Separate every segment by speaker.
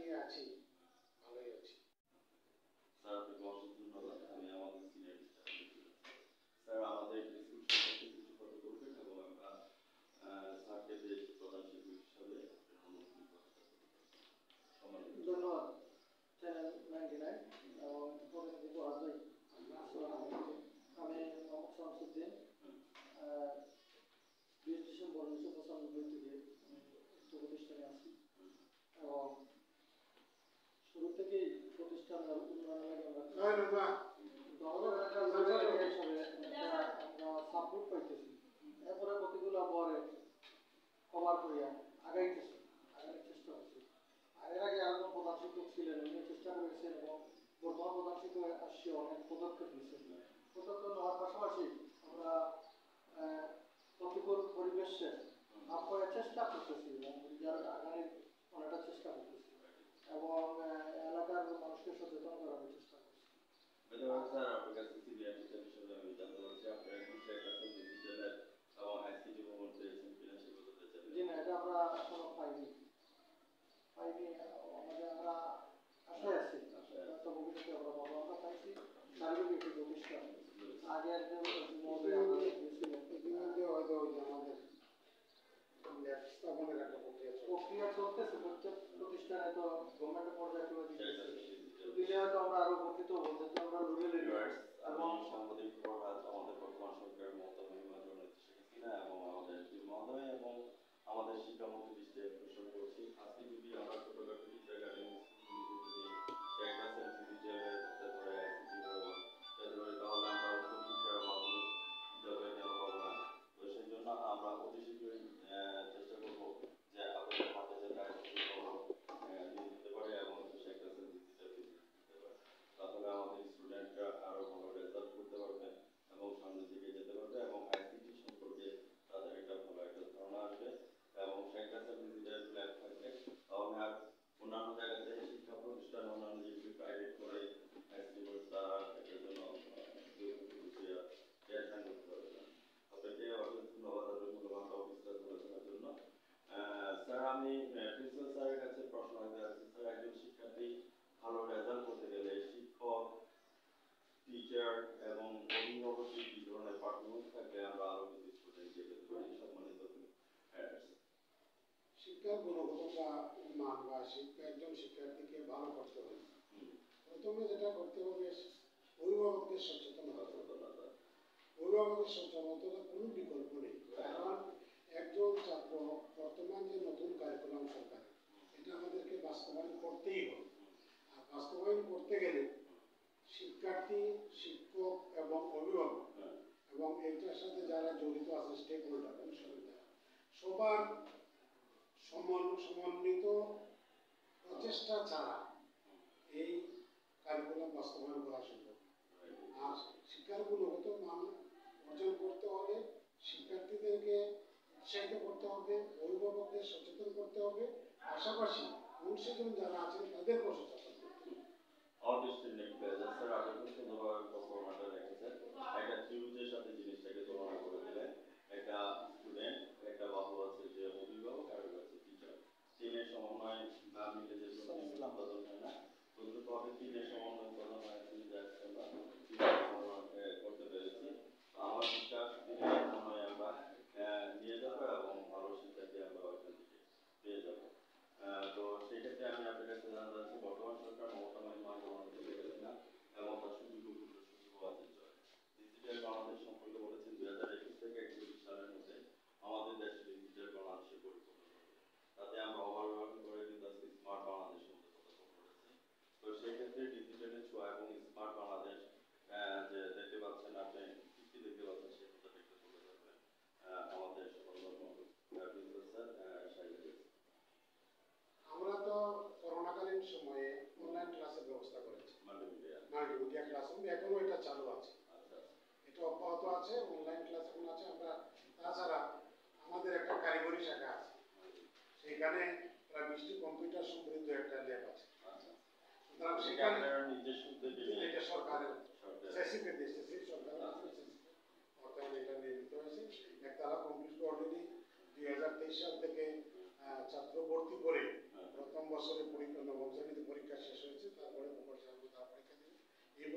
Speaker 1: নিয়ে আছি, ভালোই আছি।
Speaker 2: স্যার আপনাকে অসংখ্য ধন্যবাদ। আমি আমাদের সিনিয়র স্যার আমাদের স্কুল সম্পর্কে কিছু কথা বলবেন এবং আমরা স্যারকে বেশ প্রধান শিক্ষক হিসাবে
Speaker 3: ধন্যবাদ চ্যানেল 99 এবং প্রতিনিধি পরাজয়। আমি মোহাম্মদ শামসুদ্দিন 20 ডিসেম্বর 1995 থেকে উক্ত প্রতিষ্ঠানে আছি এবং শুরু থেকেই প্রতিষ্ঠানের উন্নয়নের আমরা সাপোর্ট পাইতেছি। এরপরে প্রতিগুলো আবহাওয়ারে কভার করিয়া আগাইতেছি, আগানোর চেষ্টা করছি। এর আগে আরেকজন প্রধান শিক্ষক ছিলেন, উনি চেষ্টা করেছেন এবং বর্তমান প্রধান শিক্ষক আসছে অনেক পদক্ষেপ দিচ্ছেন। পদক্ষেপ নেওয়ার পাশাপাশি আমরা প্রতিকূল পরিবেশে আপনারা চেষ্টা করতেছি এবং রেজাল্ট আগানোর অনেকটা চেষ্টা করতেছি এবং এলাকার মানুষকে সচেতন করার চেষ্টা করছি।
Speaker 2: স্যার আপনার কাছে সিনিয়র টিচার হিসেবে আমি জানতে চাচ্ছি আপনার এখন একটা ডিজিটাল এবং আইসিটি ভবন পেয়েছেন কিনা সে বলতে চাচ্ছি।
Speaker 3: জি না, এটা আমরা এখনো পাইনি, আমাদের আমরা আশায় আছি তো ভবিষ্যতে আমরা পাবো। আমরা পাইছি শারীরিক একটি প্রতিষ্ঠান আগের যে মহোদয় আমরা দিয়েছিলেন
Speaker 1: ইতিমধ্যে হয়তো আমাদের স্থাপনের একটা
Speaker 3: প্রক্রিয়া চলতেছে। প্রত্যেক প্রতিষ্ঠানে তো গভর্নমেন্ট পর্যায়ে করে দিতেছে, দিলে হয়তো আমরা আরো উপকৃত হবো, যেহেতু আমরা রুরাল এরিয়া এবং
Speaker 2: সাংবাদিক ফরহাদ আমাদের বর্তমান সরকারের মহোদয় শিক্ষা এবং আমাদের মহোদয় এবং আমাদের শিক্ষামন্ত্রী দৃষ্টি আকর্ষণ করছি। আজকে যদি আমরা ছোটখাটো টিচার গার্ডেন তাহলে আমরা উচ্চ শিক্ষার মাধ্যমিক বিদ্যালয়ে কেন পাবো না? তো সেই জন্য আমরা অতি শীঘ্রই চেষ্টা করবো যে আপনাদের হাতে যে দিয়ে দিতে পারে এবং তাহলে আমাদের স্টুডেন্টরা আরো ভালো রেজাল্ট করতে পারবে এবং সামনের দিকে যেতে পারবে এবং আইসিটি সম্পর্কে তাদের একটা ভালো একটা ধারণা আসবে এবং সেটা ডিজিটাল ল্যাব থাকবে। তাহলে আর অন্যান্য জায়গাতে শিক্ষা প্রতিষ্ঠান অন্যান্য যেগুলি প্রাইভেট করে আইসিটি কোর্স তারা এটার জন্য আপনাকে অসংখ্য ধন্যবাদ মূল্যবান অফিসার আলোচনার জন্য। স্যার আমি প্রিন্সিপাল স্যারের কাছে প্রশ্ন রাখতে চাচ্ছি। স্যার একজন শিক্ষার্থী ভালো রেজাল্ট করতে গেলে শিক্ষক, টিচার এবং অভিভাবকের কি ধরনের পারফরমেন্স থাকলে আমরা আরো কিছু স্টুডেন্ট পেতে পারি? সম্মানিত
Speaker 1: শিক্ষার গুণগততা মান বা একজন শিক্ষার্থীকে ভালো করতে হবে, প্রথমে যেটা করতে হবে অভিভাবকদের সচেতন হতে হবে। অভিভাবকের সচেতনতার কোনো বিকল্প নেই, কারণ একজন ছাত্র বর্তমান যে নতুন কারিকুলাম সরকার এটা আমাদেরকে বাস্তবায়ন করতেই হবে। আর বাস্তবায়ন করতে গেলে শিক্ষার্থী, শিক্ষক এবং অভিভাবক এবং এটার সাথে যারা জড়িত আছে স্টেক হোল্ডার সবার সমন্বিত প্রচেষ্টা ছাড়া এই কারিকুলাম বাস্তবায়ন করা সম্ভব। আর শিক্ষার গুণগত মান অর্জন করতে হলে শিক্ষার্থীদেরকে উৎসাহিত করতে হবে, অভিভাবকদের সচেতন করতে হবে, পাশাপাশি মুন্সিগণ যারা আছেন তাদেরকেও সচেতন করতে হবে।
Speaker 2: একটা ত্রিভুজের সাথে জিনিসটাকে তুলনা করে দিলেন। একটা স্টুডেন্ট, একটা বাহু আছে যে অভিভাবক আর আছে টিচার। তিনের সমন্বয় না মিলে যে উৎপাদন হয় না, তদ্রুপভাবে তিনের সমন্বয় উৎপাদন হয় করতে পেরেছি। আমার বিশ্বাস তিনের সমন্বয় আমরা নিয়ে যাবো এবং ভালো শিক্ষার্থী আমরা ওইখান থেকে পেয়ে যাবো। তো সেই ক্ষেত্রে আমি আপনার কাছে জানতে চাচ্ছি বর্তমান সরকার মমতা মান না এবং তার সুযোগ ডিজিটাল বাংলাদেশ সম্পর্কে বলেছেন 2021 থেকে 31 সালের মধ্যে আমাদের দেশে ডিজিটাল বাংলাদেশের পরিকল্পনা করবে। তাতে আমরা ওভারঅল করে কিন্তু স্মার্ট বাংলাদেশের মধ্যে কথা বলেছি। তো সেই ক্ষেত্রে ডিজিটালের ছোঁয়া এবং স্মার্ট বাংলাদেশ যে দেখতে পাচ্ছেন আপনি কি দেখতে পাচ্ছেন সেই কথাটা একটু তুলে ধরবেন আমাদের
Speaker 1: আমরা তো করোনাকালীন সময়ে অনলাইন ক্লাসের ব্যবস্থা করেছি, মাল্টিমিডিয়া ক্লাসরুম এখনো এটা চালু আছে, এটা অব্যাহত আছে, অনলাইন ক্লাস এখন আছে। আমরা তাছাড়া আমাদের একটা কারিগরি শাখা আছে, সেখানে প্রায় 20টি কম্পিউটার সমৃদ্ধ একটা ল্যাব আছে। সুতরাং সেখানে এটা সরকারের সরকারের এটা নির্মিত হয়েছে। একতলা কমপ্লিট অলরেডি 2023 সাল থেকে ছাত্র ভর্তি করে প্রথম বছরে পরীক্ষা নবম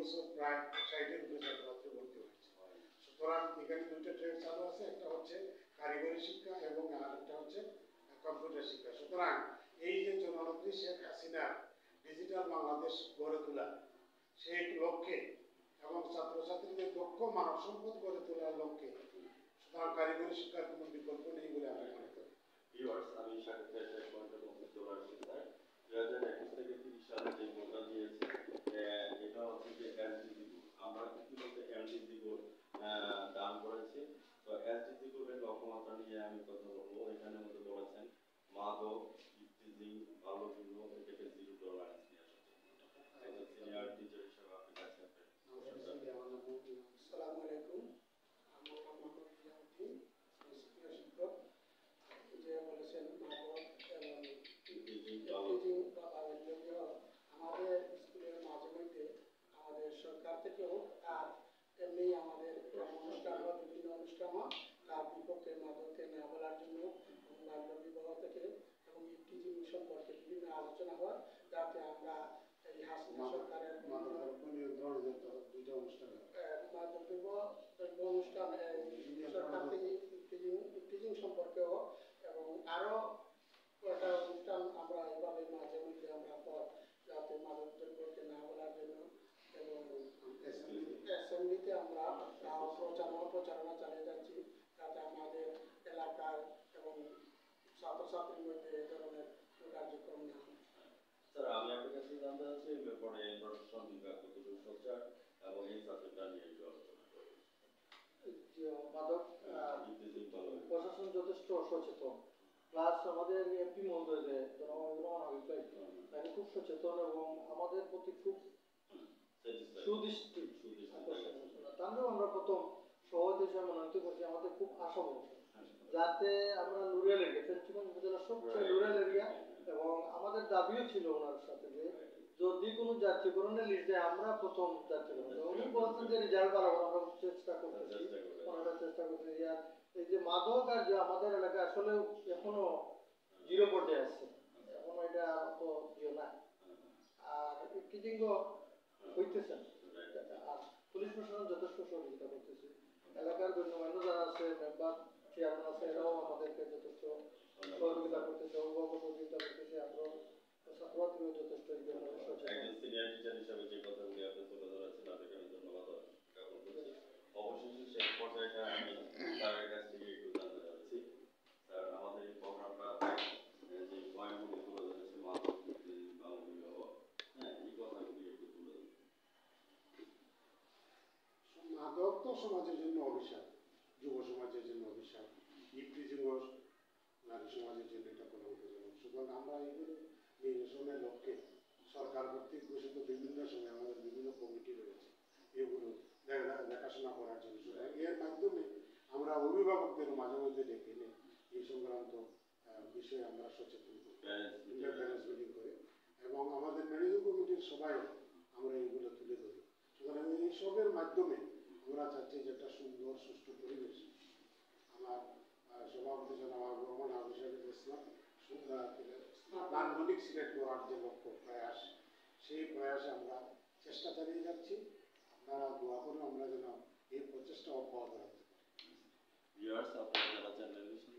Speaker 1: বছর প্রায় 60-এর উপরে ছাত্রছাত্রী ভর্তি হয়েছে। সুতরাং এখানে দুইটা ট্রেড চালু আছে, একটা হচ্ছে কারিগরি শিক্ষা এবং আরেকটা হচ্ছে কম্পিউটার শিক্ষা। সুতরাং এই যে জননেত্রী শেখ হাসিনা ডিজিটাল বাংলাদেশ গড়ে তোলা সেই লক্ষ্যে এবং ছাত্রছাত্রীদের দক্ষ মানব সম্পদ গড়ে তোলার লক্ষ্যে সুতরাং কারিগরি শিক্ষার কোনো বিকল্প নেই বলে আমি মনে করি।
Speaker 2: ভিউয়ার্স, আমি সাথে শেষ পয়েন্টের মধ্যে চলে আসছি স্যার। 2021 থেকে 30 সালে যে কোটা দিয়েছে, এটা হচ্ছে যে এসডিজি কোড। আমরা কিছু বলতে এমডিজি কোড দান করেছি। তো এসডিজি কোডের লক্ষ্যমাত্রা নিয়ে আমি কথা বলবো। এখানে মধ্যে বলেছেন মাদক, ইফটিজিং, বাল্যবিবাহ এটাকে জিরো টলারেন্স নিয়ে আসা। সিনিয়র টিচার হিসেবে আপনি কাছে
Speaker 1: আসসালামু আলাইকুম। আমার নাম মোহাম্মদ রিয়াউদ্দিন, স্কুলের শিক্ষক। যে বলেছেন মাদক এবং ইফটিজিং বা বাল্যবিবাহ, আমাদের স্কুলের মাঝে মধ্যে আমাদের সরকার থেকেও আর এমনি আমাদের অনুষ্ঠান বা বিভিন্ন অনুষ্ঠান তার বিপক্ষে মাদককে না বলার জন্য এবং বাল্যবিবাহ থেকে এবং ইফটিজিং সম্পর্কে বিভিন্ন আলোচনা হয়, যাতে আমরা এই হাসিনা সরকারের মাদকদ্রব্য নিয়ন্ত্রণের দুইটা অনুষ্ঠান মাদকদ্রব্য অনুষ্ঠান সরকার থেকে ইফটিজিং সম্পর্কেও এবং আরো কয়েকটা অনুষ্ঠান আমরা এভাবে মাঝে মধ্যে আমরা পর যাতে মাদকদ্রব্যকে না বলার জন্য এবং অ্যাসেম্বলিতে আমরা প্রচারণা চালিয়ে যাচ্ছি, যাতে আমাদের এলাকার এবং ছাত্রছাত্রীর মধ্যে এ ধরনের কার্যক্রম না হয়।
Speaker 2: স্যার, আমি আপনার কাছে জানতে চাচ্ছি এই ব্যাপারে প্রশাসন বিভাগ কতটুকু সোচ্চার এবং এই সাবজেক্টটা নিয়ে একটু আলোচনা করবেন।
Speaker 3: মাদক প্রশাসন যথেষ্ট সচেতন, প্লাস আমাদের এমপি মহোদয় যে জনগণ হাবিব তাকে খুব সচেতন এবং আমাদের প্রতি খুব সুদৃষ্টি তাহলেও আমরা প্রথম সভাপতি হিসেবে মনোনীত করছি। আমাদের খুব আশা যাতে আমরা রুরাল এরিয়া ফেঞ্চুগঞ্জ উপজেলার সবচেয়ে রুরাল এরিয়া এবং আমাদের দাবিও ছিল ওনার সাথে যে যদি কোনো জাতীয়করণের লিস্টে আমরা প্রথম জাতীয়করণ, উনি বলছেন যে রেজাল্ট ভালো আমরা চেষ্টা করতেছি আর এই যে মাদক আর যে আমাদের এলাকায় আসলে এখনো জিরো পর্যায়ে আছে, এখনো এটা তো জিরো না। আর ইফটিজিং হইতেছে আর পুলিশ প্রশাসন যথেষ্ট সহযোগিতা করতেছে। এলাকার গণ্যমান্য যারা আছে, মেম্বার চেয়ারম্যান আছে, এরাও আমাদেরকে যথেষ্ট সহযোগিতা করতেছে, অভিভাবক সহযোগিতা করতেছে। আমরা ছাত্রছাত্রীও যথেষ্ট
Speaker 2: একজন সিনিয়র টিচার হিসেবে যে কথাগুলি আপনি তুলে ধরেছেন, আপনাকে আমি ধন্যবাদ জ্ঞাপন করছি। অবশেষে শেষ পর্যায়েটা আমি স্যারের কাছ থেকে একটু জানতে চাচ্ছি। স্যার, আমাদের এই প্রোগ্রামটা যে পয়েন্টগুলি তুলে ধরেছে মাদক, বাল্যবিবাহ, এই কথাগুলি একটু তুলে ধরেছে।
Speaker 1: মাদক তো সমাজের জন্য অভিশাপ, যুব সমাজের জন্য অভিশাপ, ইফটিজিং নারী সমাজের জন্য এটা কলঙ্কজনক। সুতরাং আমরা এগুলো নিরসনের লক্ষ্যে সরকার কর্তৃক ঘোষিত বিভিন্ন সময় আমাদের বিভিন্ন কমিটি রয়েছে এগুলো দেখাশোনা করার জন্য। সুতরাং এর মাধ্যমে আমরা অভিভাবকদের মাঝে মধ্যে ডেকে নিয়ে এই সংক্রান্ত বিষয়ে আমরা সচেতন করি, প্যারেন্টস মিটিং করে এবং আমাদের ম্যানেজিং কমিটির সবাই আমরা এগুলো তুলে ধরি। সুতরাং এইসবের মাধ্যমে আমরা চাচ্ছি যে একটা সুন্দর সুষ্ঠু পরিবেশ। আমার সভাপতি জনাব রহমান আবু সাহেব ইসলাম নান্দনিক সিলেক্ট করার যে লক্ষ্য প্রয়াস, সেই প্রয়াসে আমরা চেষ্টা চালিয়ে যাচ্ছি। আপনারা দোয়া করুন আমরা যেন এই প্রচেষ্টা অব্যাহত রাখতে পারি।
Speaker 2: ভিউয়ার্স, আপনারা যারা চ্যানেল